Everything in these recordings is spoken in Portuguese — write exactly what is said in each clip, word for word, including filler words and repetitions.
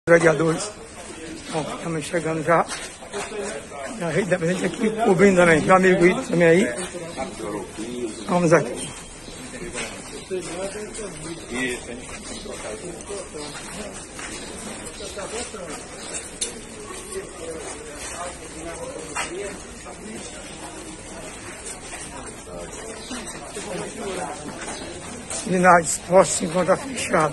Vereadores. Bom, estamos chegando já. A rede independente aqui cobrindo também. Meu amigo Ito também aí. Vamos aqui. Ginásio de esporte se encontra fechado.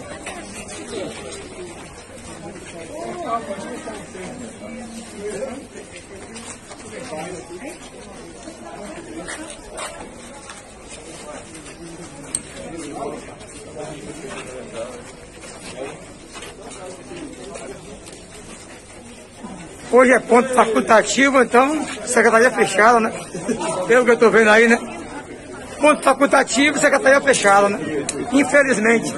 Hoje é ponto facultativo, então secretaria fechada, né? Pelo que eu estou vendo aí, né? Ponto facultativo, secretaria fechada, né? Infelizmente.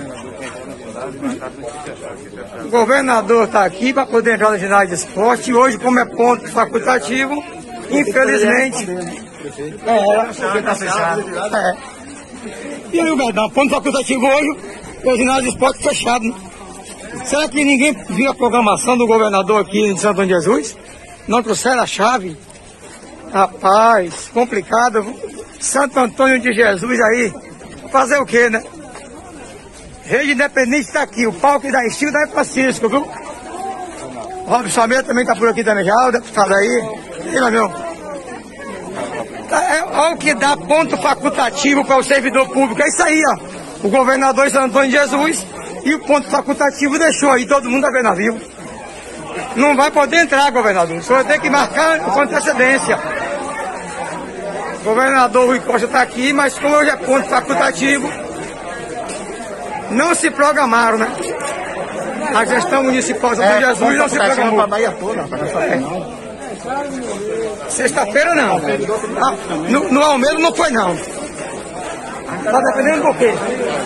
O governador está aqui para poder entrar no ginásio de esporte. E hoje, como é ponto facultativo, infelizmente. É, está fechado. É. E aí, o verdade, ponto facultativo hoje, o ginásio de esporte fechado, né? Será que ninguém viu a programação do governador aqui em Santo Antônio de Jesus? Não trouxeram a chave? Rapaz, complicado. Santo Antônio de Jesus aí, fazer o quê, né? Rede Independente está aqui, o palco da Estiva da Francisco, viu? O Robson Almeida também está por aqui também já, o deputado aí. E lá, meu. É, olha o que dá ponto facultativo para o servidor público, é isso aí, ó. O governador de Santo Antônio de Jesus e o ponto facultativo deixou aí, todo mundo a ver navio. Não vai poder entrar, governador, o senhor vai ter que marcar com antecedência. O governador Rui Costa está aqui, mas como hoje é ponto facultativo, não se programaram, né? A gestão municipal de é, Jesus não se programou. É. Sexta-feira não. Ah, no, no Almeida não foi não. Está dependendo do quê?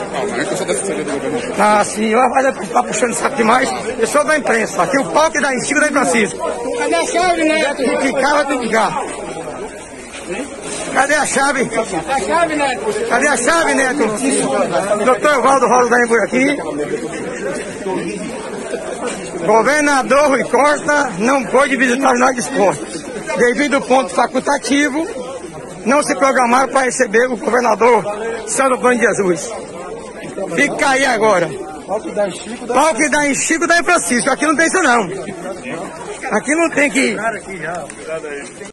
Ah, sim, vai estar puxando saco demais. Eu sou da imprensa. Aqui o palco da Estiva da Francisco. Cadê a chave, né? Tem que ficar, vai ter que ficar. Cadê a chave? A chave, Neto. Cadê a chave, Neto? Doutor Evaldo Rosa vem por aqui. Governador Rui Costa não pôde visitar o ginásio de esporte. Devido ao ponto facultativo, não se programaram para receber o governador Santo Antônio de Jesus. Fica aí agora. Palco da Chico da Francisco. Aqui não tem isso não. Aqui não tem que...